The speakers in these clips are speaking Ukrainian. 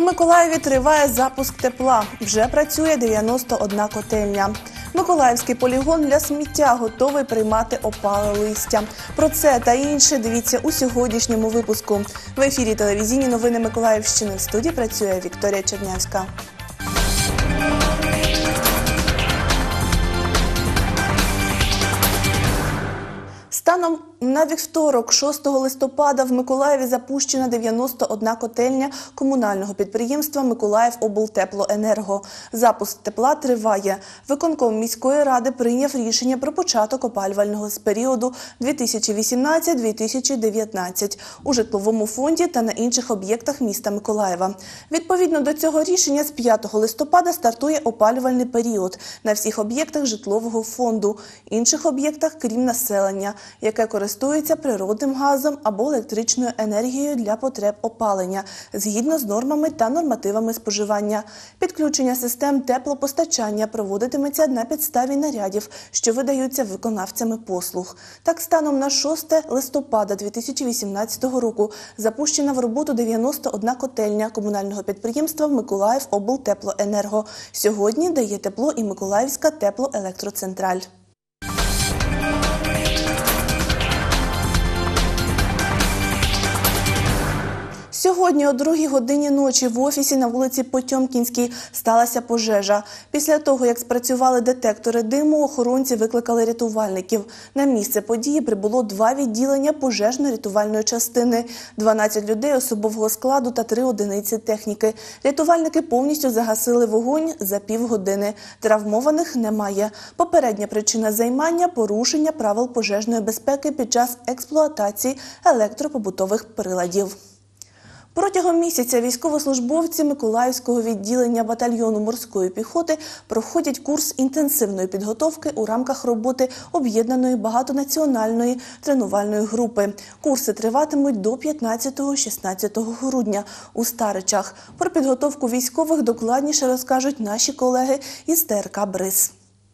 Миколаєві триває запуск тепла. Вже працює 91 котельня. Миколаївський полігон для сміття готовий приймати опале листя. Про це та інше дивіться у сьогоднішньому випуску. В ефірі телевізійні новини Миколаївщини. В студії працює Вікторія Чернявська. Станом на вівторок, 6 листопада, в Миколаєві запущена 91 котельня комунального підприємства «Миколаївоблтеплоенерго». Запуск тепла триває. Виконком міської ради прийняв рішення про початок опалювального періоду 2018-2019 у житловому фонді та на інших об'єктах міста Миколаєва. Відповідно до цього рішення, з 5 листопада стартує опалювальний період на всіх об'єктах житлового фонду, інших об'єктах, крім населення, яке користується природним газом або електричною енергією для потреб опалення, згідно з нормами та нормативами споживання. Підключення систем теплопостачання проводитиметься на підставі нарядів, що видаються виконавцями послуг. Так, станом на 6 листопада 2018 року запущена в роботу 91 котельня комунального підприємства «Миколаївоблтеплоенерго». Сьогодні дає тепло і Миколаївська теплоелектроцентраль. Сьогодні о 2 годині ночі в офісі на вулиці Потьомкінській сталася пожежа. Після того, як спрацювали детектори диму, охоронці викликали рятувальників. На місце події прибуло 2 відділення пожежно-рятувальної частини, 12 людей особового складу та 3 одиниці техніки. Рятувальники повністю загасили вогонь за півгодини. Травмованих немає. Попередня причина займання – порушення правил пожежної безпеки під час експлуатації електропобутових приладів. Протягом місяця військовослужбовці Миколаївського відділення батальйону морської піхоти проходять курс інтенсивної підготовки у рамках роботи об'єднаної багатонаціональної тренувальної групи. Курси триватимуть до 15-16 грудня у Старичах. Про підготовку військових докладніше розкажуть наші колеги із ТРК «Бриз».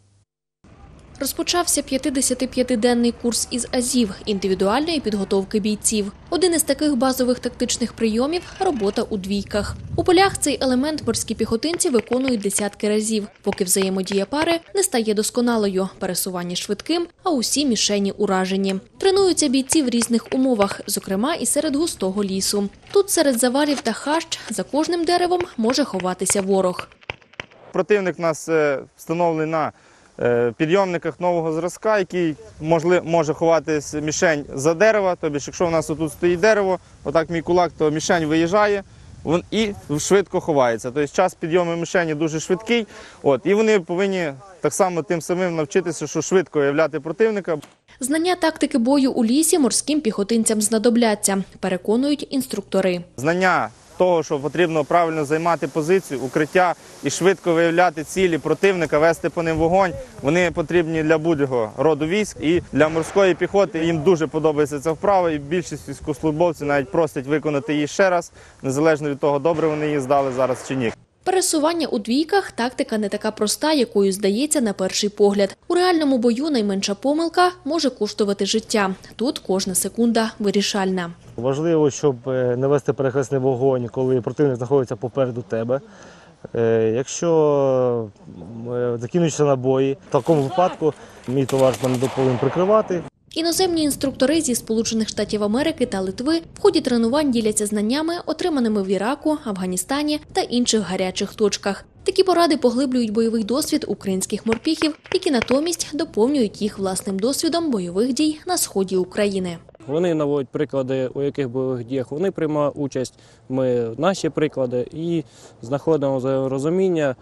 Розпочався 55-денний курс із АЗів – індивідуальної підготовки бійців. Один із таких базових тактичних прийомів – робота у двійках. У полях цей елемент морські піхотинці виконують десятки разів, поки взаємодія пари не стає досконалою, пересування швидким, а усі мішені уражені. Тренуються бійці в різних умовах, зокрема і серед густого лісу. Тут серед завалів та хащ за кожним деревом може ховатися ворог. Противник у нас встановлений на підйомниках нового зразка, який може ховатись мішень за дерева. Тобто, якщо у нас тут стоїть дерево, отак мій кулак, то мішень виїжджає і швидко ховається. Тобто час підйому мішені дуже швидкий. І вони повинні так само тим самим навчитися, що швидко виявляти противника. Знання тактики бою у лісі морським піхотинцям знадобляться, переконують інструктори. Знання того, що потрібно правильно займати позицію, укриття і швидко виявляти цілі противника, вести по ним вогонь, вони потрібні для будь-якого роду військ. І для морської піхоти їм дуже подобається ця вправа, і більшість військовослужбовців навіть просять виконати її ще раз, незалежно від того, добре вони її здали зараз чи ні. Пересування у двійках – тактика не така проста, якою здається на перший погляд. У реальному бою найменша помилка може коштувати життя. Тут кожна секунда вирішальна. Важливо, щоб не вести перехресний вогонь, коли противник знаходиться попереду тебе. Якщо закінчуються набої, в такому випадку мій товариш мене повинен прикривати. Іноземні інструктори зі Сполучених Штатів Америки та Литви в ході тренувань діляться знаннями, отриманими в Іраку, Афганістані та інших гарячих точках. Такі поради поглиблюють бойовий досвід українських морпіхів, які натомість доповнюють їх власним досвідом бойових дій на сході України. Вони наводять приклади, у яких бойових діях вони приймають участь, ми наші приклади і знаходимо взаєморозуміння,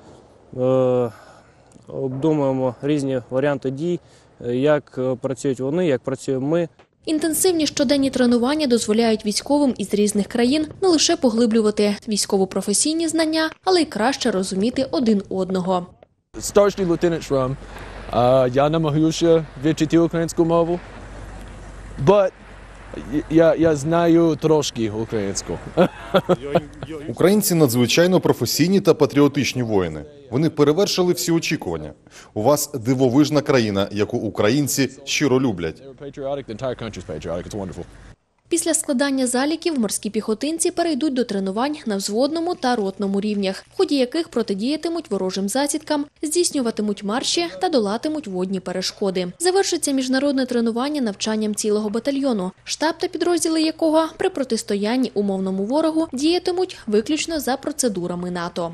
обдумуємо різні варіанти дій, як працюють вони, як працюємо ми. Інтенсивні щоденні тренування дозволяють військовим із різних країн не лише поглиблювати військово-професійні знання, але й краще розуміти один одного. Старший лейтенант Шрам. Я намагаюся вивчити українську мову, але я знаю трошки українську. Українці надзвичайно професійні та патріотичні воїни. Вони перевершили всі очікування. У вас дивовижна країна, яку українці щиро люблять. Після складання заліків морські піхотинці перейдуть до тренувань на взводному та ротному рівнях, в ході яких протидіятимуть ворожим засідкам, здійснюватимуть марші та долатимуть водні перешкоди. Завершиться міжнародне тренування навчанням цілого батальйону, штаб та підрозділи якого при протистоянні умовному ворогу діятимуть виключно за процедурами НАТО.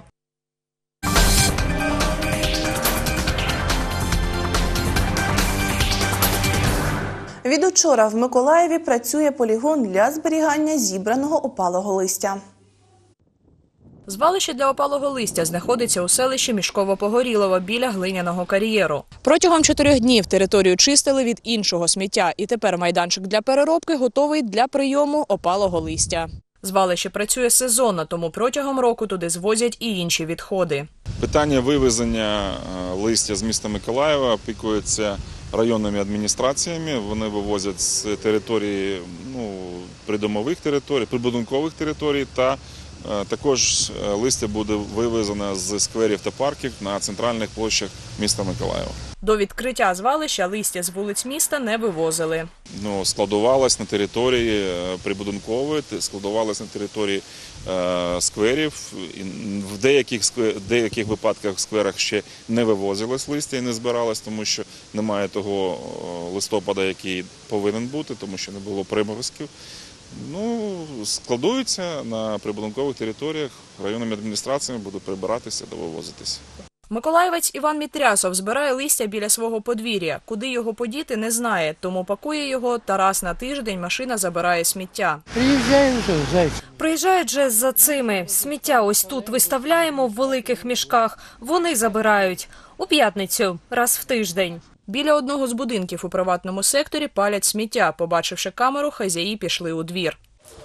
Від учора в Миколаєві працює полігон для зберігання зібраного опалого листя. Звалище для опалого листя знаходиться у селищі Мішково-Погорілово біля глиняного кар'єру. Протягом 4 днів територію чистили від іншого сміття, і тепер майданчик для переробки готовий для прийому опалого листя. Звалище працює сезонно, тому протягом року туди звозять і інші відходи. Питання вивезення листя з міста Миколаєва опікується районними адміністраціями. Вони вивозять з території, придомових територій, прибудинкових територій, та також листя буде вивезено з скверів та парків на центральних площах міста Миколаєва. До відкриття звалища листя з вулиць міста не вивозили. Складувалось на території прибудинкової, складувалось на території скверів. В деяких випадках в скверах ще не вивозилось листя і не збиралось, тому що немає того листопада, який повинен бути, тому що не було приморозків. Складуються на прибудинкових територіях, районними адміністраціями будуть прибиратися та вивозитися. Миколаївець Іван Мітрясов збирає листя біля свого подвір'я. Куди його подіти, не знає, тому пакує його та раз на тиждень машина забирає сміття. Приїжджають же за цими. Сміття ось тут виставляємо в великих мішках. Вони забирають. У п'ятницю, раз в тиждень. Біля одного з будинків у приватному секторі палять сміття. Побачивши камеру, хазяї пішли у двір.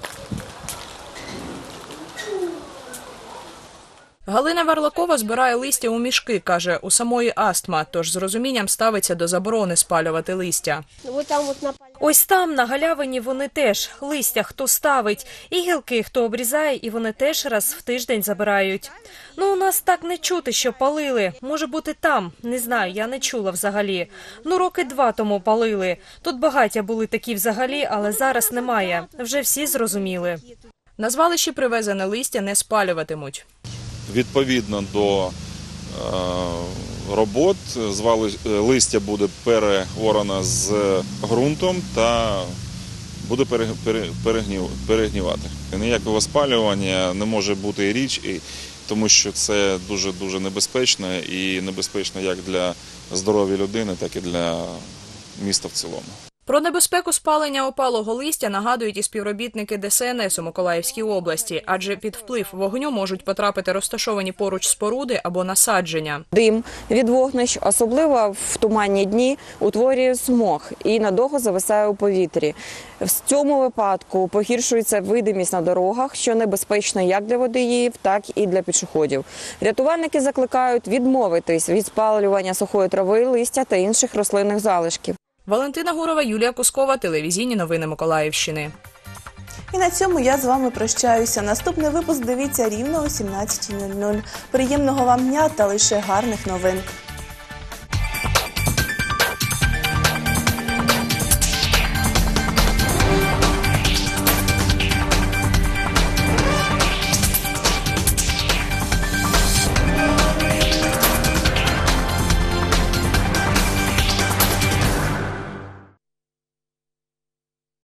Галина Варлакова збирає листя у мішки, каже, у самої астма, тож з розумінням ставиться до заборони спалювати листя. Ось там, на галявині, вони теж. Листя хто ставить, і гілки хто обрізає, і вони теж раз в тиждень забирають. У нас так не чути, що палили. Може бути там, не знаю, я не чула взагалі. Роки 2 тому палили. Тут багаття були такі взагалі, але зараз немає. Вже всі зрозуміли. На звалищі привезене листя не спалюватимуть. Відповідно до робот, листя буде переорано з ґрунтом та буде перегнівати. Ніякого спалювання не може бути і річ, тому що це дуже небезпечно, і небезпечно як для здоров'я людини, так і для міста в цілому. Про небезпеку спалення опалого листя нагадують і співробітники ДСНС у Миколаївській області, адже під вплив вогню можуть потрапити розташовані поруч споруди або насадження. Дим від вогнищ, особливо в туманні дні, утворює смог і надовго зависає у повітрі. В цьому випадку погіршується видимість на дорогах, що небезпечно як для водіїв, так і для пішоходів. Рятувальники закликають відмовитись від спалювання сухої трави, листя та інших рослинних залишків. Валентина Гурова, Юлія Кускова, телевізійні новини Миколаївщини. І на цьому я з вами прощаюся. Наступний випуск дивіться рівно о 17:00. Приємного вам дня та лише гарних новин.